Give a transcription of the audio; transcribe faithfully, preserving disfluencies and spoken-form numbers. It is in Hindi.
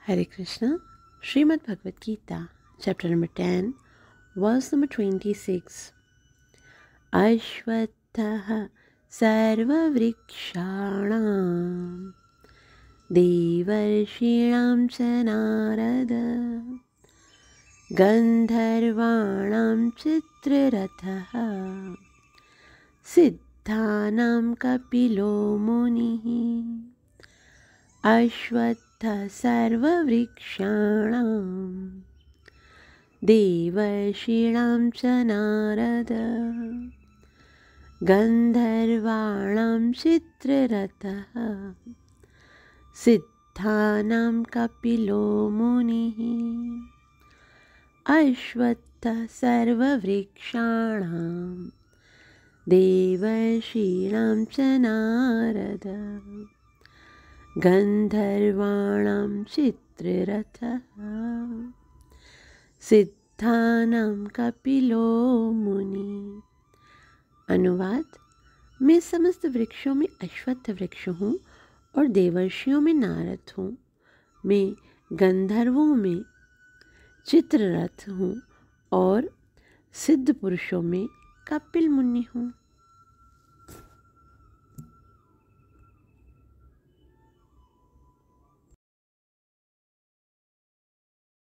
Hare Krishna, Srimad Bhagavad Gita, chapter number ten, verse number twenty-six. Ashvattha sarva vrikshanam devarshinam chanarada gandharvanam chitraratha siddhanam kapilo munihi. Ashvattha sarva vrikshanam devarshinam chanarada gandharvanam chitraratha siddhanam kapilo munihi. Ashvattha sarva vrikshanam devarshinam chanarada gandharvanam chitraratha सिद्धानाम कपिलो मुनि. अनुवाद. मैं समस्त वृक्षों में अश्वत्थ वृक्ष हूँ और देवर्षियों में नारद हूँ. मैं गंधर्वों में चित्ररथ हूँ और सिद्ध पुरुषों में कपिल मुनि हूँ.